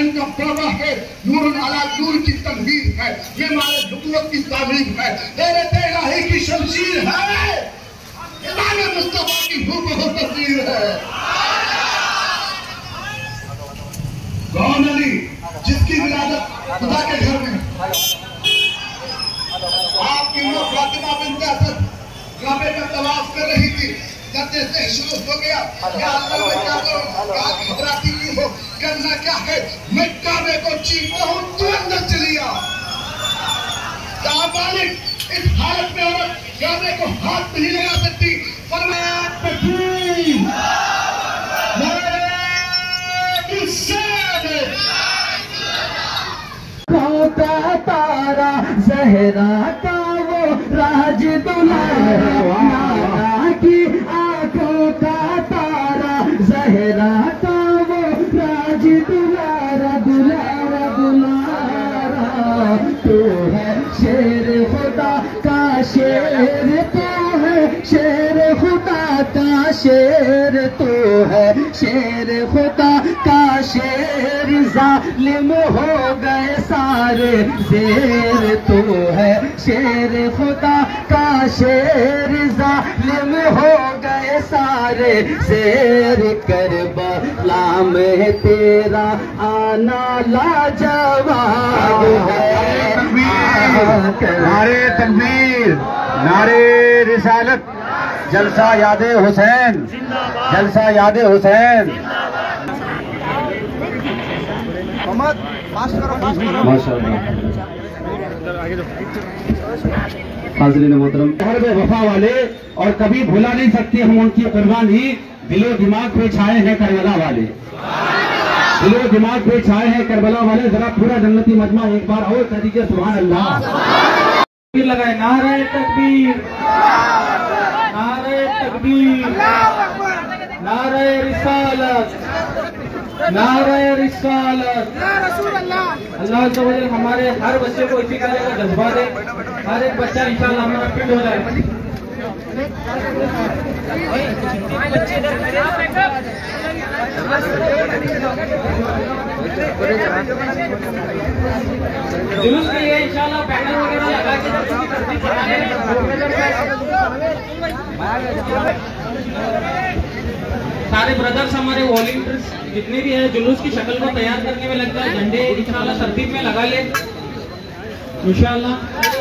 का बाबा है, नूर अला नूर की तनवीर है, ये हमारे हुकूमत की तामीर है, गैरत इलाही की शमशीर है, इमाम मुस्तफा की हुबहू तस्वीर है। कौन अली जिसकी विलादत खुदा के घर में, आपकी उम्र फातिमा बिन्त असद काबे का तवाफ कर रही थी, जब जैसे शुरू हो गया, या अल्लाह मैं क्या करूं, कहा घबराती नहीं हो, करना क्या है, मैं काबे को चीरता हूं, तू अंदर चली आ। कहा मालिक, इस हालत में औरत काबे को हाथ नहीं लगा सकती, फरमाया तकबीर, का तारा ज़हरा का वो राज दुलारा, नाना की आंखों का तारा ज़हरा का वो राज दुलारा, दुलारा दुलारा। तू है शेर खुदा का शेर, तू है शेर खुदा का शेर, तू है शेर खुदा का शेर, जालिम हो गए सारे शेर, तू है शेर खुदा का शेर, जालिम हो गए सारे शेर। करबला में तेरा आना लाजवाब है। नारे तकबीर, नारे रिसालत, जलसा यादे हुसैन, जलसा यादे हुसैन। हाज़रीन मोहतरम, हर में वफा वाले और कभी भुला नहीं सकते हम उनकी कुर्बानी, दिलो दिमाग पे छाए हैं करबला वाले, दिलो दिमाग पे छाए हैं करबला वाले। जरा पूरा जन्नती मजमा एक बार और कह दीजिए सुभान अल्लाह। लगाए नारे तकबीर, नारे तकबीर, नारे रिसालत, नारे रिसालत। अल्लाह ताला हमारे हर बच्चे को इसी तरह का जज्बा दे, हर एक बच्चा इंशाअल्लाह हमारा फिट हो जाए। जुलूस के लिए इंशाअल्लाह बैनर वगैरह लगा के सारे ब्रदर्स हमारे वॉलंटियर्स जितने भी है जुलूस की शक्ल को तैयार करने में लगता है, झंडे इंशाअल्लाह तरतीब में लगा ले इंशाअल्लाह।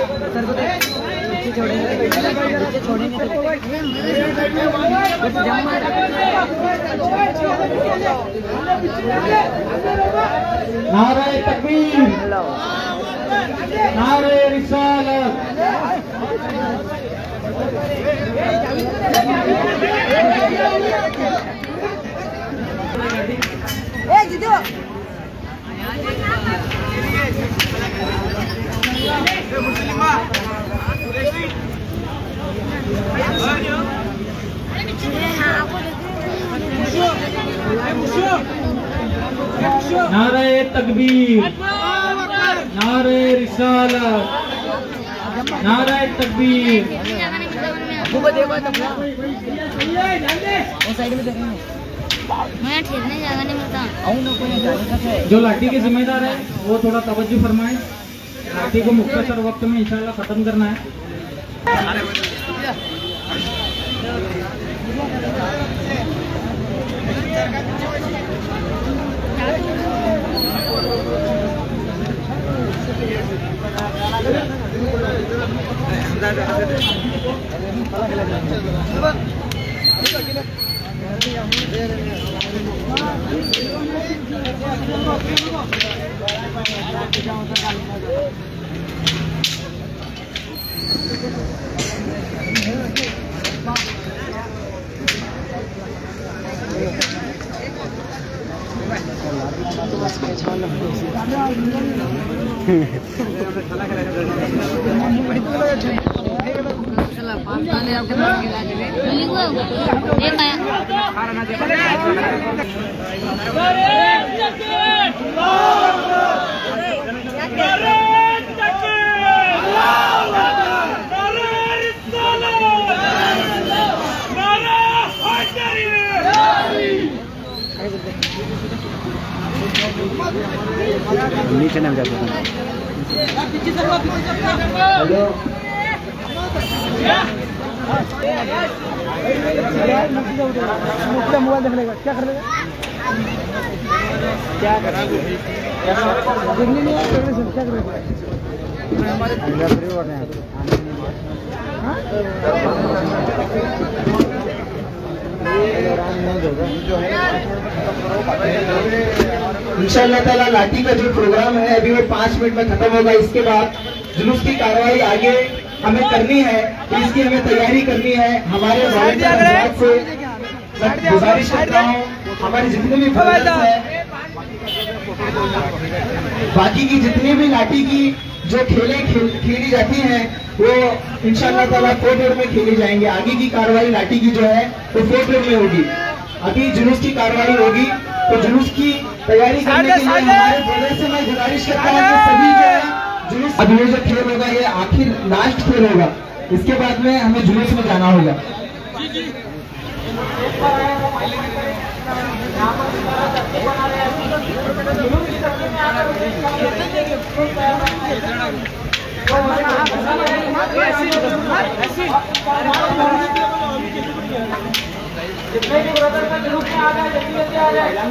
नारे तकबीर, नारे रिसालत। नारे तकबीर, नारे रिसालत, नारे तकबीर। जो लाठी के जिम्मेदार है वो थोड़ा तवज्जो फरमाए, लाठी को मुख्तसर वक्त में इंशाअल्लाह खत्म करना है। नीचे नहीं जाते। हेलो मोबाइल देख लेगा, क्या कर लेगा, क्या करा दिल्ली नहीं क्या करेगा हमारे फ्री हो रहे हैं। इंशाअल्लाह ताला लाठी का जो प्रोग्राम है अभी वो 5 मिनट में खत्म होगा। इसके बाद जुलूस की कार्रवाई आगे हमें करनी है, तो इसकी हमें तैयारी करनी है। हमारे वॉलंटियर हजरात से मैं गुजारिश करता हूँ, हमारी जितने भी फॉलोअर्स हैं, बाकी की जितनी भी लाठी की जो खेली जाती हैं वो इंशाअल्लाह ताला फोर्ट रोड में खेली जाएंगे। आगे की कार्रवाई लाठी की जो है वो फोर्ट रोड में होगी। अभी जुलूस की कार्रवाई होगी, तो जुलूस की तैयारी करने के लिए हमारे ब्रदर से मैं गुजारिश करता हूँ कि सभी जो है जुलूस, अब ये जो खेल होगा ये आखिर लास्ट खेल होगा, इसके बाद में हमें जुलूस में जाना होगा। जितने भी ब्रदर का जुलूस में आ जाए, जल्दी जल्दी आ जाए।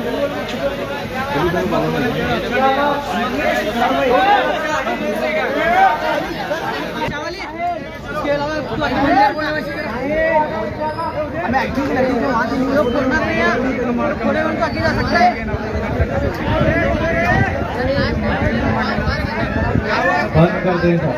हमें एक्टिंग करनी है, वहाँ से लोग करना नहीं है, थोड़े उनको आगे जा सकते हैं। बंद कर दें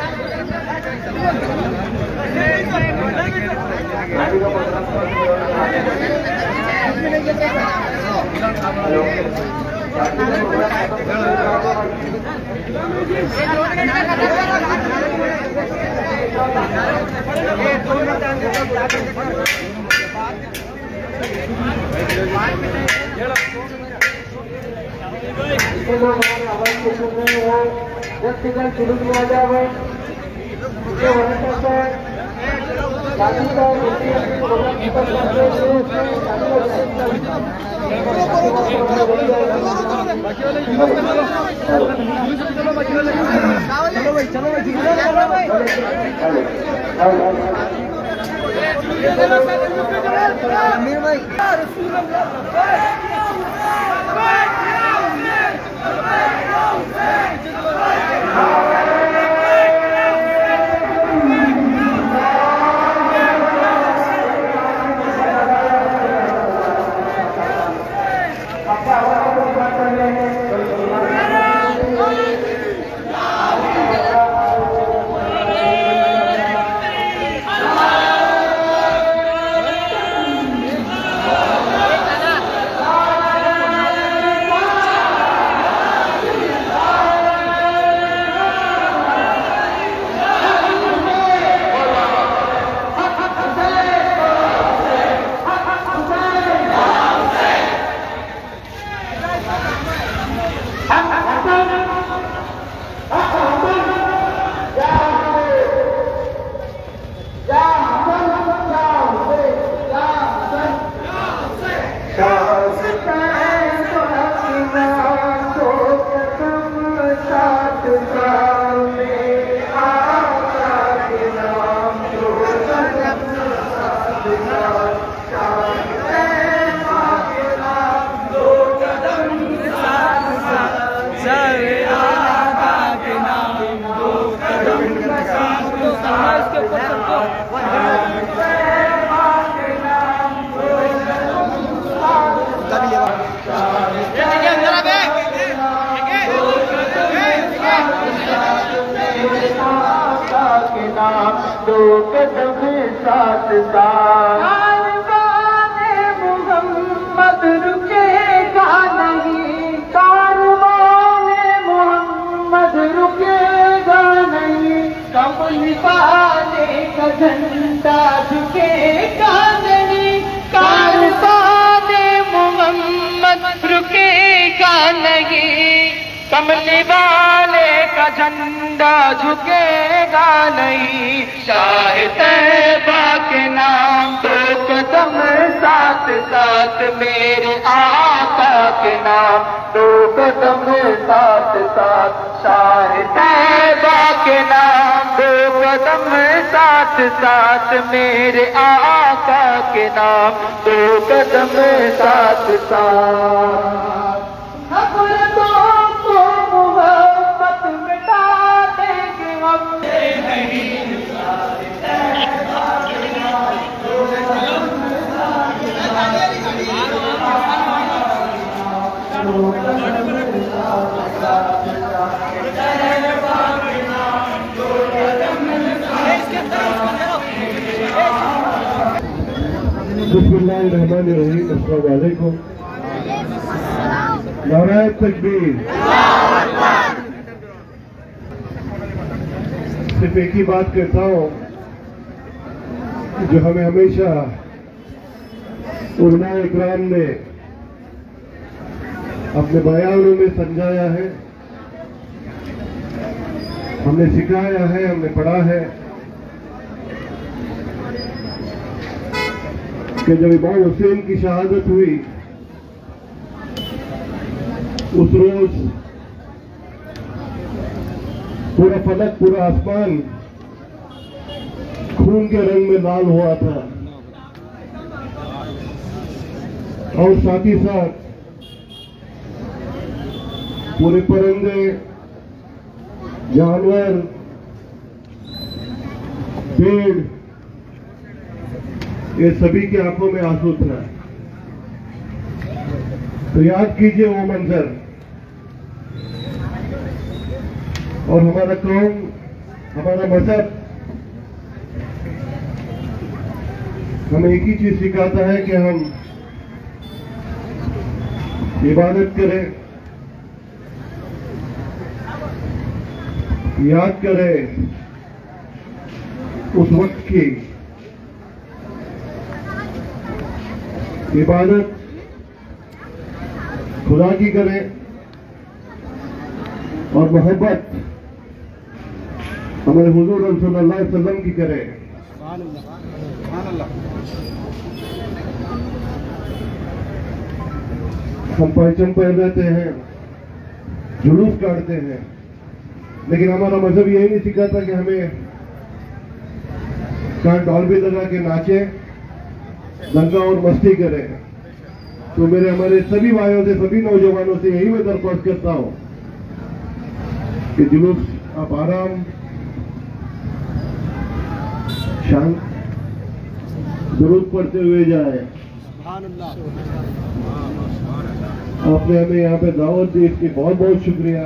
दो कदम साथ कारवाने मोहम्मद रुकेगा नहीं, कारवाने मोहम्मद रुकेगा नहीं, कमल पाने का झंडा झुकेगा नहीं, कारवाने मोहम्मद रुकेगा नहीं, कमली वाले का झंडा झुकेगा नहीं। शाह तैयबा के नाम दो कदम साथ साथ मेरे आका के नाम दो कदम साथ साथ। शाह तैयबा के नाम दो कदम साथ साथ मेरे आका के नाम दो कदम साथ साथ। नफरतों को मोहब्बत मिटा देंगे हम नहीं। बिस्मिल्लाहिर्रहमानिर्रहीम। अस्सलाम वालेकुम। नाराए तकबीर। सिर्फ एक ही बात कहता हूँ जो हमें हमेशा उलमाए इकराम ने अपने बयानों में समझाया है, हमने सिखाया है, हमने पढ़ा है कि जब इमाम हुसैन की शहादत हुई उस रोज पूरा फलक, पूरा आसमान खून के रंग में लाल हुआ था और साथ ही साथ पूरे परिंदे, जानवर, पेड़, ये सभी की आंखों में आंसू था। तो याद कीजिए वो मंजर। और हमारा कौम, हमारा मजहब हमें एक ही चीज सिखाता है कि हम इबादत करें, याद करें उस वक्त की इबादत खुदा की करें और मोहब्बत हमारे हुजूर सल्लल्लाहु अलैहि वसल्लम की करें। हम परचम पहन लेते हैं, जुलूस काटते हैं, लेकिन हमारा मजहब यही नहीं सिखाता कि हमें कान डॉल भी लगा के नाचे, दंगा और मस्ती करें। तो मेरे हमारे सभी भाइयों से, सभी नौजवानों से यही मैं दरख्वास्त करता हूं कि जुलूस आप आराम, शांत, दुरूद पढ़ते हुए जाए। आपने हमें यहाँ पे दावत दी, इसकी बहुत बहुत शुक्रिया।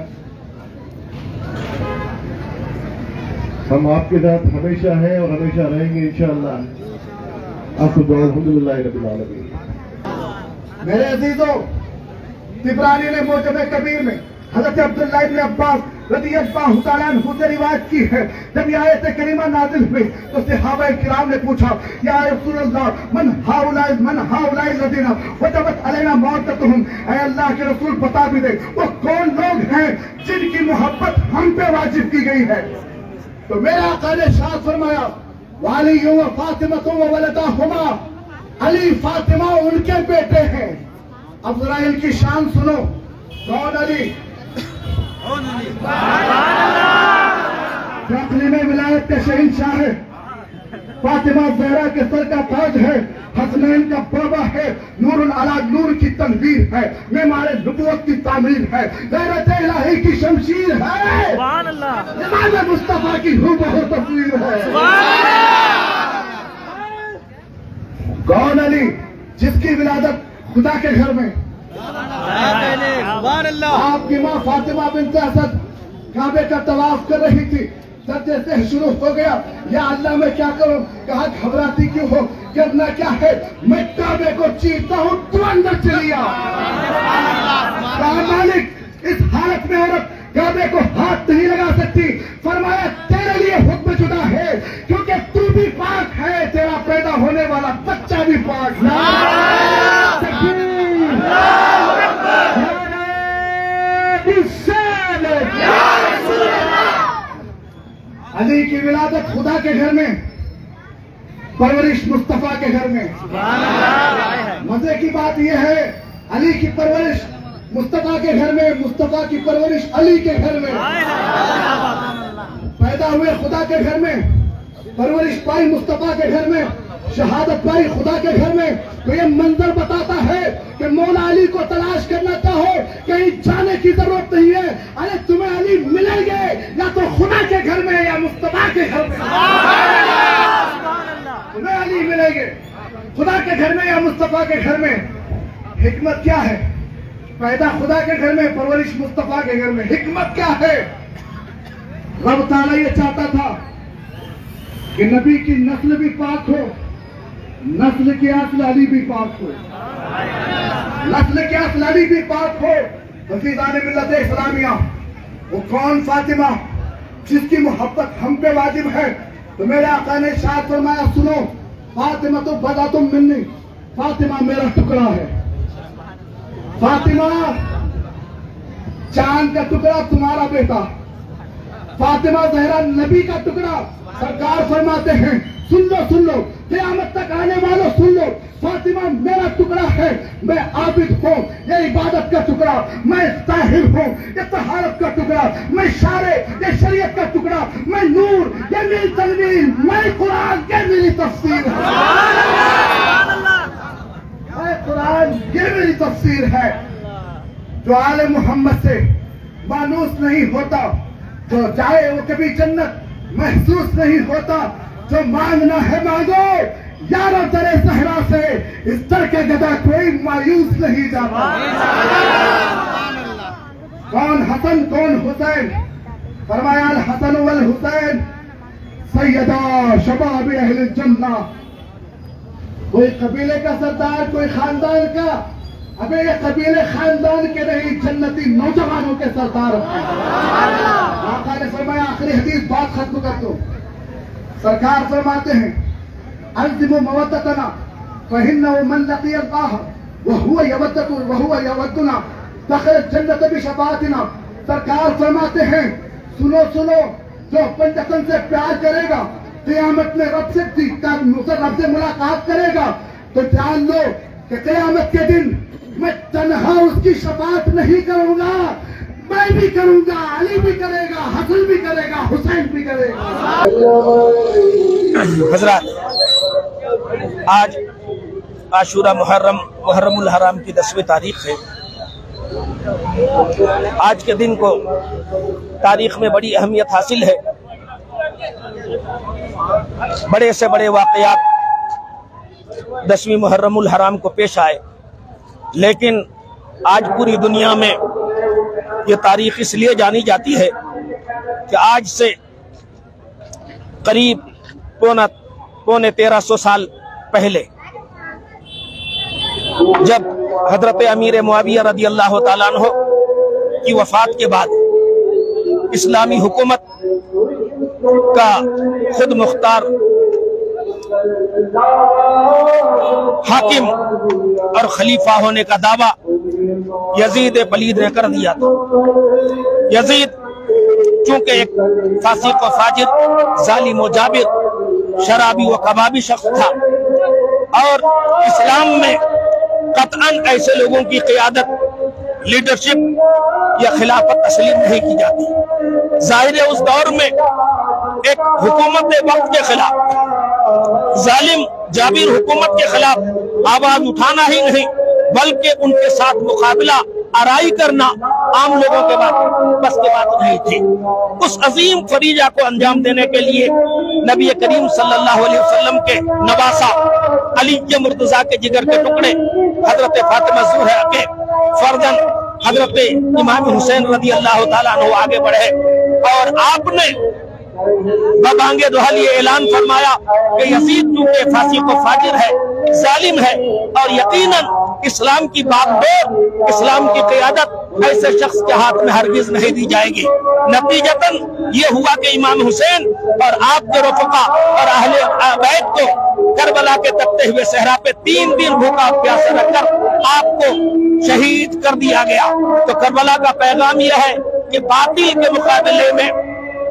हम आपके साथ हमेशा हैं और हमेशा रहेंगे इंशाअल्लाह। आपको दुआ अल्हम्दुलिल्लाह रब्बिल आलमीन। मेरे अजीजों, तिबरानी ने मोजम कबीर में हजरत अब्दुल्लाह इब्न अब्बास रज़ियल्लाहु तआला अन्हु से रिवायत की है, जब ये आयत करीमा नाज़िल हुई तो सहाबा किराम ने पूछा, या रसूल अल्लाह, मन हाउलाई लदीना वजबत अलैना मौततुहुम। ऐ अल्लाह के रसूल, बता भी दे वो कौन लोग हैं जिनकी मोहब्बत हम पे वाजिब की गई है। तो मेरा आका ने शाह फरमाया, वाली व फातिमा व वलदाहुमा, अली फातिमा उनके बेटे हैं। अब जरा इनकी शान सुनो। कौन अली? जो में विलायत के शहंशाह है, फातिमा ज़हरा के सर का ताज है, हसनैन का बाबा है, नूरुल अला नूर की तनवीर है, मेमारे नबूवत की तामीर है, गैरत इलाही की शमशीर है, इमाम मुस्तफा की हूबहू तस्वीर है। कौन अली? जिसकी विलादत खुदा के घर में, आपकी माँ फातिमा बिन्त असद काबे का तवाफ कर रही थी, जब जैसे शुरू हो गया, या अल्लाह मैं क्या करूं, कहा घबराती क्यों हो, करना क्या है, मैं काबे को चीरता हूं, तू अंदर चलिया। कहा मालिक, इस हालत में औरत काबे को हाथ नहीं लगा सकती। फरमाया, तेरे लिए हुक्म जुदा है, क्योंकि तू भी पाक है, तेरा पैदा होने वाला बच्चा भी पाक है। अली की विलादत खुदा के घर में, परवरिश मुस्तफा के घर में। मजे की बात यह है, अली की परवरिश मुस्तफा के घर में, मुस्तफा की परवरिश अली के घर में। पैदा हुए खुदा के घर में, परवरिश पाई मुस्तफा के घर में, शहादत पाई खुदा के घर में। तो ये मंजर बताता है कि मौला अली को तलाश करना चाहो, कहीं जाने की जरूरत नहीं है। अरे तुम्हें अली मिलेंगे या तो खुदा के घर में या मुस्तफा के घर में। तुम्हें अली मिलेंगे खुदा के घर में या मुस्तफा के घर में। हिकमत क्या है? पैदा खुदा के घर में, परवरिश मुस्तफा के घर में। हिकमत क्या है? रब ताला ये चाहता था कि नबी की नस्ल भी पाक हो, नस्ल की असल अली भी पाक हो, नस्ल की असल अली भी पाक हो। हफीज़ान मिल्लत इस्लामिया, वो कौन फातिमा जिसकी मोहब्बत हम पे वाजिब है। तो मेरे आका ने इरशाद फरमाया, सुनो, फातिमा तो बदा तुम मिलनी, फातिमा मेरा टुकड़ा है। फातिमा चांद का टुकड़ा तुम्हारा बेटा, फातिमा ज़हरा नबी का टुकड़ा। सरकार फरमाते हैं, सुन लो, क़यामत तक आने वालों सुन लो, फातिमा मेरा टुकड़ा है। मैं आबिद हूँ, ये इबादत का टुकड़ा। मैं ताहिर हूँ, ये तहारत का टुकड़ा। मैं शारे, ये शरीयत का टुकड़ा। मैं नूर, ये मेरी तनवीर। मैं कुरान, ये मेरी तफसीर है। मैं कुरान, ये मेरी तफसीर है। जो आले मोहम्मद से मानूस नहीं होता, जो चाहे वो कभी जन्नत महसूस नहीं होता। जो मांगना है मांगो, यारों तेरे सहरा से इस तरह के गदा कोई मायूस नहीं जाता। कौन हसन कौन हुसैन? फरमाया अल हसन वल हुसैन सैयदा शबाब अहल जन्ना। कोई कबीले का सरदार, कोई खानदान का। अबे ये कबीले खानदान के नहीं, जन्नती नौजवानों के सरदार। आका ने फरमाया, आखिरी हदीस बात खत्म कर दो। सरकार फरमाते हैं, अल्ज़िमु मवद्दतना फइन्नहु मन लक़िया अल्लाह व हुवा यवद्दुना दख़ल जन्नत बिशफ़ाअतिना। सरकार फरमाते हैं, सुनो, जो अपन वतन से प्यार करेगा, क़यामत में रब से मुलाकात करेगा, तो जान लो कि क़यामत के दिन मैं तन्हा उसकी शफाअत नहीं करूंगा, मैं भी करूंगा, अली भी करेगा, हसन भी करेगा, हुसैन भी करेगा। हजरात, आज आशूरा मुहर्रमुल हराम की 10वीं तारीख है। आज के दिन को तारीख में बड़ी अहमियत हासिल है। बड़े से बड़े वाक़यात 10वीं मुहर्रमुल हराम को पेश आए, लेकिन आज पूरी दुनिया में ये तारीख इसलिए जानी जाती है कि आज से करीब पौने 1300 साल पहले, जब हजरत अमीर मुआविया रदी अल्लाह ताला अन्हु की वफात के बाद इस्लामी हुकूमत का खुद मुख्तार हाकिम और खलीफा होने का दावा यजीद पलीद ने कर दिया था। यजीद चूंकि एक फासिक व फाजिर, जालिम व जाबिर, शराबी व कबाबी शख्स था और इस्लाम में कतअन ऐसे लोगों की क़ियादत, लीडरशिप या खिलाफत तस्लीम नहीं की जाती। जाहिर है उस दौर में एक हुकूमत वक्त के खिलाफ, जालिम जाबिर हुकूमत के खिलाफ आवाज उठाना ही नहीं बल्कि उनके साथ मुकाबला आराई करना आम लोगों के बस की बात नहीं थी। उस अजीम फरीजा को अंजाम देने के लिए नबी करीम सल्लल्लाहु अलैहि वसल्लम के नवासा अली मुर्तजा के जिगर के टुकड़े हजरत फातिमा ज़हरा के फर्जन हजरत इमाम हुसैन रदी अल्लाह ताला अन्हु आगे बढ़े और आपने बबांगे दुहल ये ऐलान फरमाया कि यजीद चूंकि फासिक व फाजिर है, जालिम है और यकीनन इस्लाम की बागडोर, इस्लाम की क़ियादत ऐसे शख्स के हाथ में हरगिज नहीं दी जाएगी। नतीजतन ये हुआ कि इमाम हुसैन और आपके रफ़क़ा और अहले बैत को करबला के तपते हुए सहरा पे 3 दिन भूखा प्यासा रखकर आपको शहीद कर दिया गया। तो करबला का पैगाम यह है कि बातिल के मुकाबले में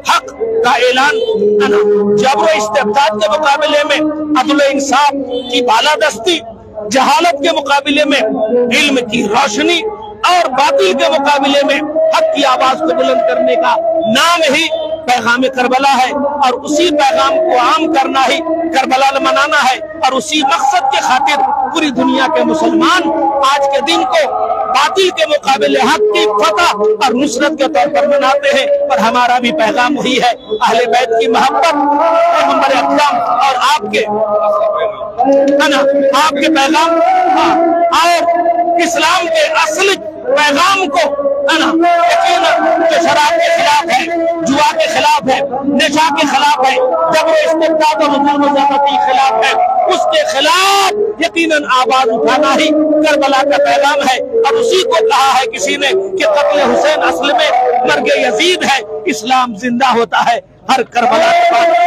हक का ऐलान, जबर इस्तेबदाद के मुकाबले में अदल इंसाफ की बालादस्ती, जहालत के मुकाबले में इल्म की रोशनी और बातिल के मुकाबले में हक की आवाज को बुलंद करने का नाम ही पैगाम करबला है। और उसी पैगाम को आम करना ही करबला मनाना है। और उसी मकसद के खातिर पूरी दुनिया के मुसलमान आज के दिन को बातिल के मुकाबले हक की फतह और नुसरत के तौर पर मनाते हैं। और हमारा भी पैगाम वही है, अहले बैत की मोहब्बत, पैगंबर अकरम और आपके पैगाम और इस्लाम के असली पैगाम को जो शराब के खिलाफ है, जुआ के खिलाफ है, नशा के खिलाफ है, जबर इस्तेबदाद और जुल्म ज़्यादती के खिलाफ है, उसके खिलाफ यकीनन आवाज उठाना ही करबला का पैगाम है। और उसी को कहा है किसी ने कि कत्ल हुसैन असल में मर्ग यजीद है, इस्लाम जिंदा होता है हर करबला के बाद।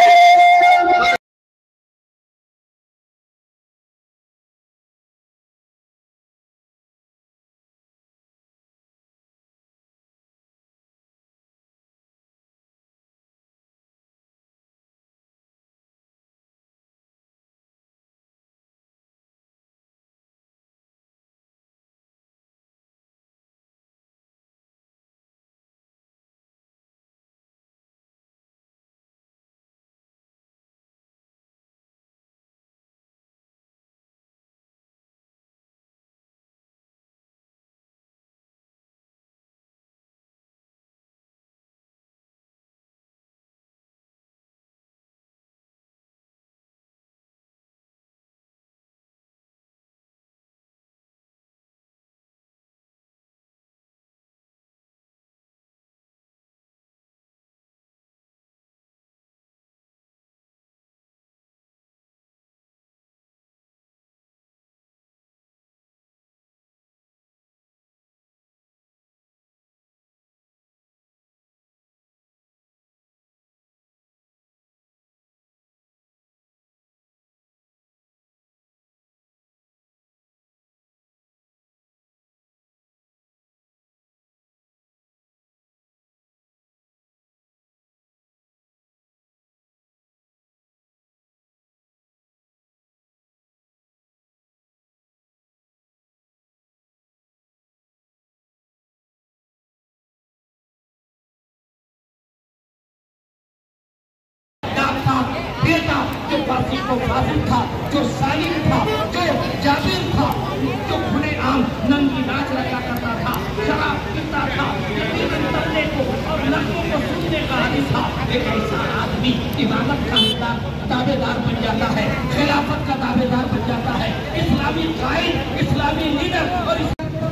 बेटा जो फांसी को फासिल था, जो सालिम था, जो जाबिर था, जो खुले आम नंगी नाच रखा करता था, शराब पीता था, तलने को और लड़कों को सुनने का आदि था। एक ऐसा आदमी इमामत का दावेदार बन जाता है, खिलाफत का दावेदार बन जाता है, इस्लामी कायद, इस्लामी लीडर। और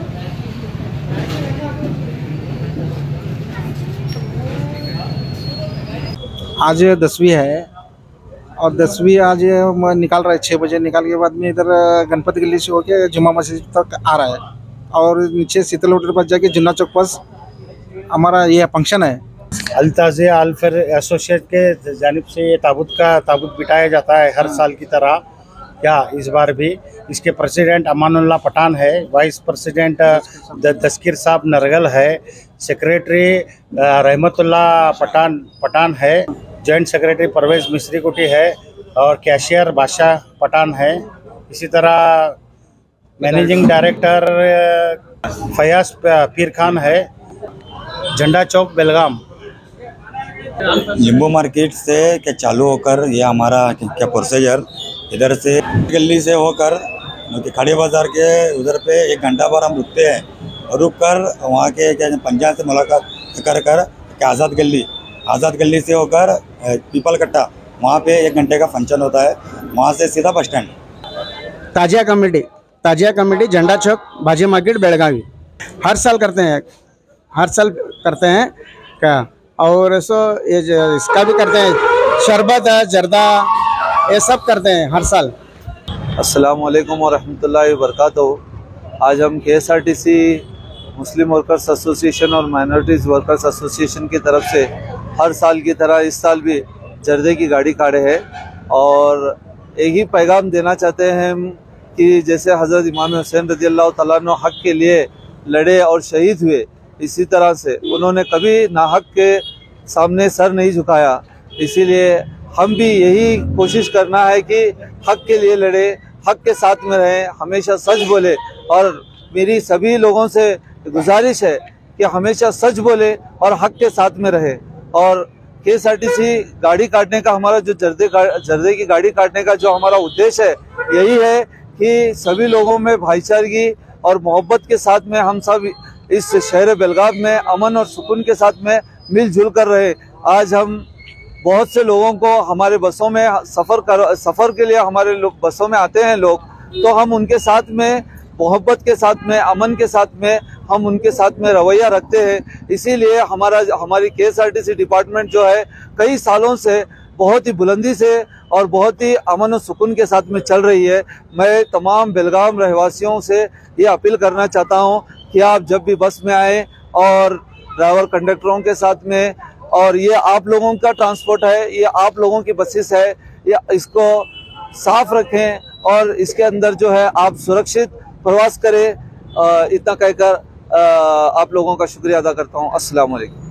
आज 10वीं है और 10वीं आज निकाल रहा है 6 बजे। निकाल के बाद में इधर गणपति गली से होके जुम्मा मस्जिद तक आ रहा है और नीचे शीतल होटल पर जाके जुन्ना चौक पर हमारा ये फंक्शन है। अल-ताज़िया अल-फर एसोसिएट के जानिब से ये ताबूत बिठाया जाता है हर साल की तरह। क्या इस बार भी इसके प्रेसिडेंट अमानुल्लाह पठान है, वाइस प्रेसिडेंट दस्किर साहब नरगल है, सेक्रेटरी रहमतुल्लाह पठान है, जॉइंट सेक्रेटरी परवेज़ मिस्री कुटी है और कैशियर बादशाह पठान है। इसी तरह मैनेजिंग डायरेक्टर फयाज पीर खान है, झंडा चौक बेलगाम। लिंबू मार्केट से क्या चालू होकर ये हमारा क्या प्रोसीजर इधर से गली से होकर खड़े बाज़ार के उधर पे 1 घंटा पर हम रुकते हैं और रुक कर वहाँ के क्या पंचायत से मुलाकात कर आज़ाद गली से होकर पीपल कट्टा वहाँ पे 1 घंटे का फंक्शन होता है। वहाँ से सीधा बस स्टैंड। ताजिया कमेटी झंडा चौक भाजी मार्केट बेलगावी हर साल करते हैं क्या। और सो ये इसका भी करते हैं, शरबत है, जर्दा, ये सब करते हैं हर साल। अस्सलाम वालेकुम व रहमतुल्लाहि व बरकातहू। आज हम KSRTC मुस्लिम वर्कर्स एसोसिएशन और माइनॉरिटीज़ वर्कर्स एसोसिएशन की तरफ से हर साल की तरह इस साल भी जर्दे की गाड़ी काढ़े हैं और एक ही पैगाम देना चाहते हैं हम कि जैसे हज़रत इमाम हुसैन रज़ियल्लाहु तआला अन्हु हक़ के लिए लड़े और शहीद हुए, इसी तरह से उन्होंने कभी नाहक के सामने सर नहीं झुकाया। इसीलिए हम भी यही कोशिश करना है कि हक के लिए लड़े, हक के साथ में रहें, हमेशा सच बोले। और मेरी सभी लोगों से गुजारिश है कि हमेशा सच बोले और हक के साथ में रहे। और KSRTC गाड़ी काटने का हमारा जो जर्दे की गाड़ी काटने का जो हमारा उद्देश्य है, यही है कि सभी लोगों में भाईचारगी और मोहब्बत के साथ में हम सब इस शहर बेलगाम में अमन और सुकून के साथ में मिलजुल कर रहे। आज हम बहुत से लोगों को हमारे बसों में सफ़र के लिए हमारे बसों में आते हैं लोग, तो हम उनके साथ में मोहब्बत के साथ में, अमन के साथ में हम उनके साथ में रवैया रखते हैं। इसीलिए हमारी KSRTC डिपार्टमेंट जो है कई सालों से बहुत ही बुलंदी से और बहुत ही अमन और सुकून के साथ में चल रही है। मैं तमाम बेलगाम रहवासियों से ये अपील करना चाहता हूँ कि आप जब भी बस में आए और ड्राइवर कंडक्टरों के साथ में, और ये आप लोगों का ट्रांसपोर्ट है, ये आप लोगों की बसेस है, ये इसको साफ रखें और इसके अंदर जो है आप सुरक्षित प्रवास करें। इतना कहकर आप लोगों का शुक्रिया अदा करता हूँ। अस्सलाम वालेकुम।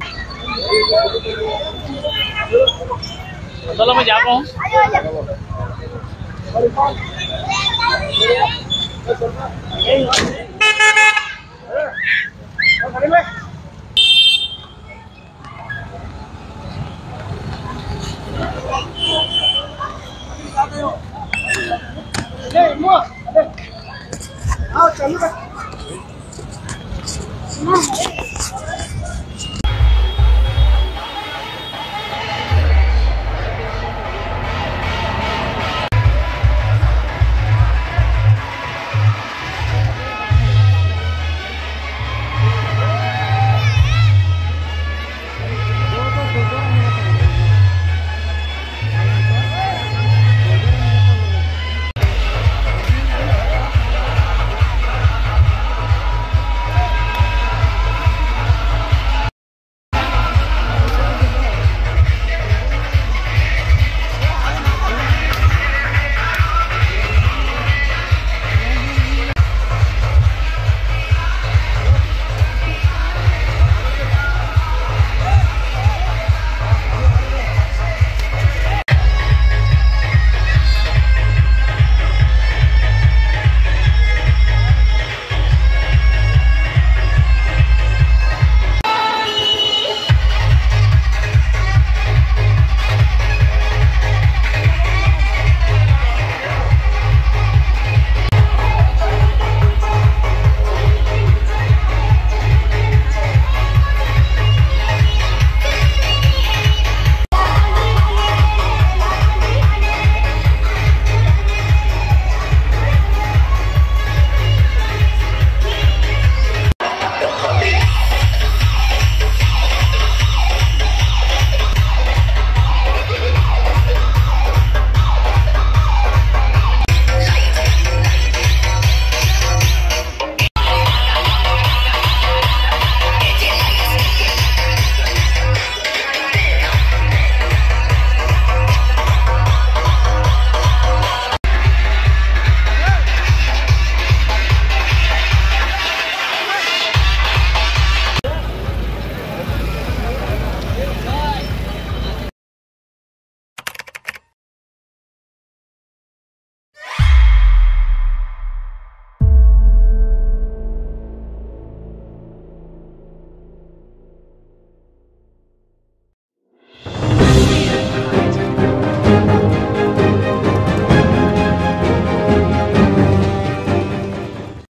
चलो मैं जा रहा हूँ।